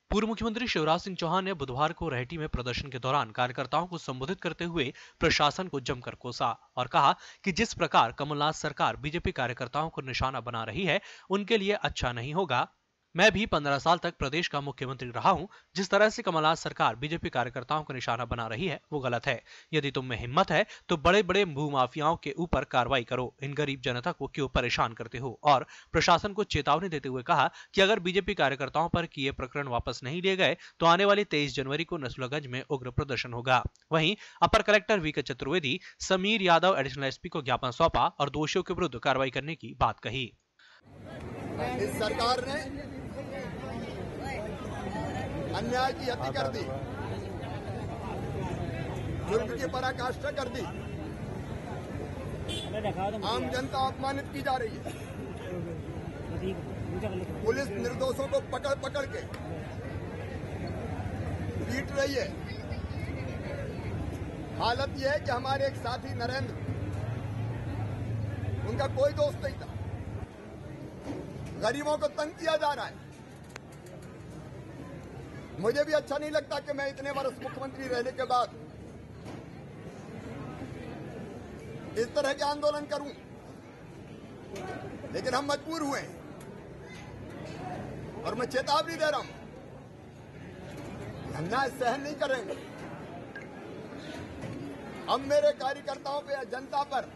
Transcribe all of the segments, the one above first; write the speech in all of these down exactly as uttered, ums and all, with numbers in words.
पूर्व मुख्यमंत्री शिवराज सिंह चौहान ने बुधवार को रहेठी में प्रदर्शन के दौरान कार्यकर्ताओं को संबोधित करते हुए प्रशासन को जमकर कोसा और कहा कि जिस प्रकार कमलनाथ सरकार बीजेपी कार्यकर्ताओं को निशाना बना रही है, उनके लिए अच्छा नहीं होगा। मैं भी पंद्रह साल तक प्रदेश का मुख्यमंत्री रहा हूं। जिस तरह से कमलनाथ सरकार बीजेपी कार्यकर्ताओं को निशाना बना रही है, वो गलत है। यदि तुम में हिम्मत है तो बड़े बड़े भूमाफियाओं के ऊपर कार्रवाई करो, इन गरीब जनता को क्यों परेशान करते हो। और प्रशासन को चेतावनी देते हुए कहा कि अगर बीजेपी कार्यकर्ताओं पर किए प्रकरण वापस नहीं लिए गए तो आने वाली तेईस जनवरी को नसरुल्लागंज में उग्र प्रदर्शन होगा। वहीं अपर collector V K Chaturvedi, Samir Yadav additional SP को ज्ञापन सौंपा और दोषियों के विरुद्ध कार्रवाई करने की बात कही। इस सरकार ने अन्याय की हत्या कर दी, जुर्म की पराकाष्ठा कर दी, आम जनता अपमानित की जा रही है। पुलिस निर्दोषों को पकड़ पकड़ के पीट रही है। हालत यह है कि हमारे एक साथी नरेंद्र, उनका कोई दोस्त नहीं था, गरीबों को तंग किया जा रहा है। मुझे भी अच्छा नहीं लगता कि मैं इतने वर्ष मुख्यमंत्री रहने के बाद इस तरह के आंदोलन करूं, लेकिन हम मजबूर हुए और मैं चेतावनी दे रहा हूं, अन्याय सहन नहीं करेंगे। अब मेरे कार्यकर्ताओं पे या जनता पर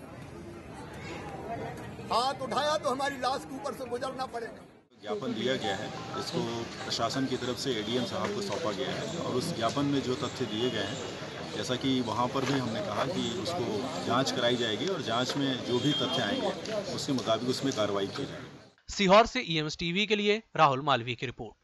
हाथ उठाया तो हमारी लाश के ऊपर से गुजरना पड़ेगा। ज्ञापन दिया गया है, इसको प्रशासन की तरफ से एडीएम साहब को सौंपा गया है और उस ज्ञापन में जो तथ्य दिए गए हैं, जैसा कि वहाँ पर भी हमने कहा कि उसको जांच कराई जाएगी और जांच में जो भी तथ्य आएंगे उसके मुताबिक उसमें कार्रवाई की जाएगी। सीहोर से ईएमएस टीवी के लिए राहुल मालवीय की रिपोर्ट।